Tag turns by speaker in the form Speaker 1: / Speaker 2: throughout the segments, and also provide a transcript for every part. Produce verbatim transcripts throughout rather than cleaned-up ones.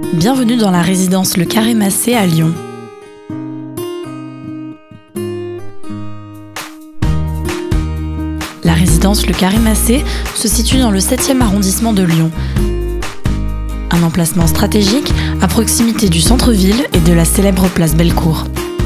Speaker 1: Bienvenue dans la résidence Le Carré Massé à Lyon. La résidence Le Carré Massé se situe dans le septième arrondissement de Lyon. Un emplacement stratégique à proximité du centre-ville et de la célèbre place Bellecour.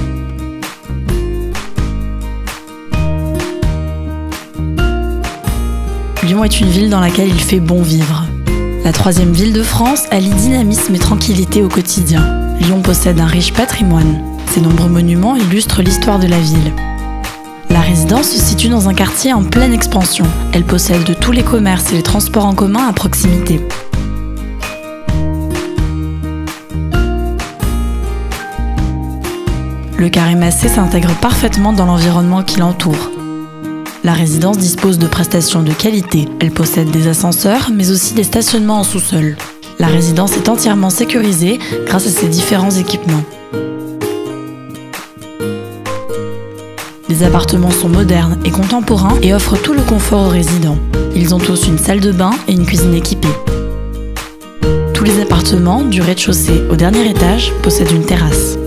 Speaker 1: Lyon est une ville dans laquelle il fait bon vivre. La troisième ville de France allie dynamisme et tranquillité au quotidien. Lyon possède un riche patrimoine. Ses nombreux monuments illustrent l'histoire de la ville. La résidence se situe dans un quartier en pleine expansion. Elle possède de tous les commerces et les transports en commun à proximité. Le Carré Massé s'intègre parfaitement dans l'environnement qui l'entoure. La résidence dispose de prestations de qualité. Elle possède des ascenseurs, mais aussi des stationnements en sous-sol. La résidence est entièrement sécurisée grâce à ses différents équipements. Les appartements sont modernes et contemporains et offrent tout le confort aux résidents. Ils ont tous une salle de bain et une cuisine équipée. Tous les appartements, du rez-de-chaussée au dernier étage, possèdent une terrasse.